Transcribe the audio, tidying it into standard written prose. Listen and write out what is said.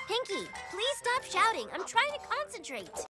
Pinkie, please stop shouting. I'm trying to concentrate.